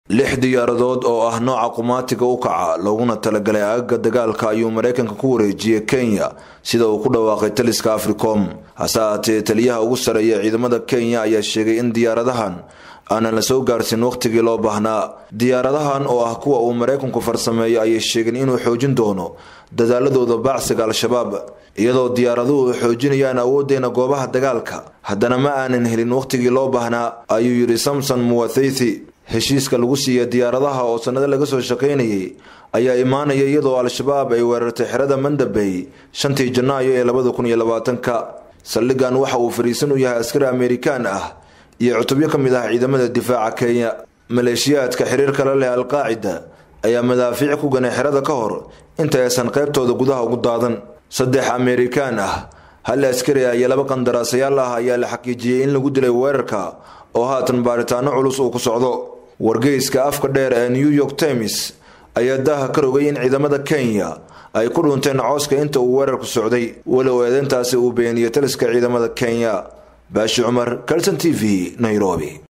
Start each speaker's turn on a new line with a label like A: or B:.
A: 6 diyaaradood oo ah nooca qumaatiga u kaca looguna talagalay aagga dagaalka ayuu Mareykanka ku wareejiyay Kenya sida uu ku dhawaaqay taliska Africom. Hasaatee taliyaha ugu sareeya ciidamada Kenya ayaa sheegay in diyaaradahan aanan la soo gaarsin waqtigii loo baahnaa. Diyaaradahan oo ah kuwa uu Mareykanku farsameeyay ayay sheegeen inuu xoojin doono dadaaladooda baacsiga al-shabaab iyadoo diyaaraduhu xoojinayaan awoodeena goobaha dagaalka. Haddana ma aanan helin waqtigii loo baahnaa ayuu yiri Samson Muwathithi. heshiiska lagu siiyay diyaaradaha oo sanado laga soo shaqeynayay ayaa imaanaya iyadoo al-shabaab ay weerartay xirada Mandabay 5 Janaayo ee 2020. Saldhigan waxa uu fariisan u yahay askari Amerikaan ah iyo cutubyo kamid ah ciidamada difaaca Kenya. Maleeshiyaadka xiriirka la leh Al-Qaacida ayaa madaafiic ku ganay xirada ka hor inta aysan qaybtooda gudaha ugu daadan. 3 Amerikaan ah hal askari iyo 2 qandaraasayaal ah ayaa la xaqiijiyay in lagu dilay weerarka oo haatan baaritaano culus uu ku socdo. wargeyska afka dheer ee New York Times ayaa daha ka rogay in ciidamada Kenya ay ku dhunteen cooska inta uu weerarku socday walow eedeyntaasi uu beeniyay taliska ciidamada Kenya. Baashi Umar, Kalson TV, Nairobi.